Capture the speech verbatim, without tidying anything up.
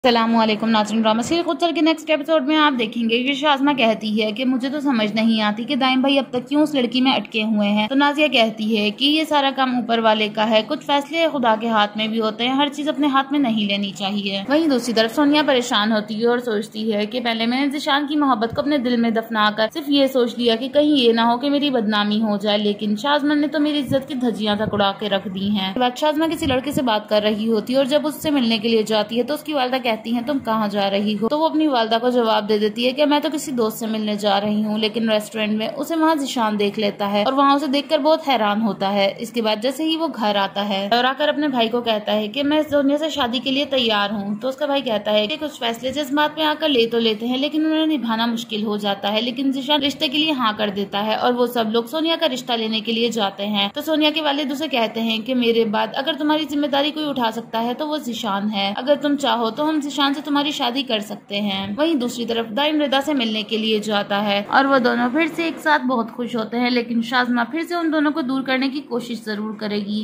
अस्सलामुअलैकुम नाज़रीन, drama serial कुचल के नेक्स्ट एपिसोड में आप देखेंगे कि शाज़मा कहती है कि मुझे तो समझ नहीं आती कि दाइम भाई अब तक क्यों उस लड़की में अटके हुए हैं। तो नाजिया कहती है कि ये सारा काम ऊपर वाले का है, कुछ फैसले खुदा के हाथ में भी होते हैं, हर चीज अपने हाथ में नहीं लेनी चाहिए। वहीं दूसरी तरफ सोनिया परेशान होती है और सोचती है कि पहले मैंने ज़िशान की मोहब्बत को अपने दिल में दफना कर सिर्फ ये सोच लिया कि कहीं ये ना हो कि मेरी बदनामी हो जाए, लेकिन शाज़मा ने तो मेरी इज्जत की धज्जियां तक उड़ा के रख दी हैं। शाज़मा किसी लड़के से बात कर रही होती है और जब उससे मिलने के लिए जाती है तो उसकी वालिदा कहती है तुम कहाँ जा रही हो। तो वो अपनी वालिदा को जवाब दे देती है कि मैं तो किसी दोस्त से मिलने जा रही हूँ, लेकिन रेस्टोरेंट में उसे वहाँ ज़िशान देख लेता है और वहाँ उसे देखकर बहुत हैरान होता है। इसके बाद जैसे ही वो घर आता है और आकर अपने भाई को कहता है कि मैं सोनिया से शादी के लिए तैयार हूँ, तो उसका भाई कहता है कि कुछ फैसले जिस बात में आकर ले तो लेते हैं लेकिन उन्हें निभाना मुश्किल हो जाता है, लेकिन ज़िशान रिश्ते के लिए हाँ कर देता है और वो सब लोग सोनिया का रिश्ता लेने के लिए जाते हैं। तो सोनिया के वालिद उसे कहते हैं कि मेरे बाद अगर तुम्हारी जिम्मेदारी कोई उठा सकता है तो वो ज़िशान है, अगर तुम चाहो तो हम ज़िशान से तुम्हारी शादी कर सकते हैं। वहीं दूसरी तरफ दाइम रिदा से मिलने के लिए जाता है और वो दोनों फिर से एक साथ बहुत खुश होते हैं, लेकिन शाज़मा फिर से उन दोनों को दूर करने की कोशिश जरूर करेगी।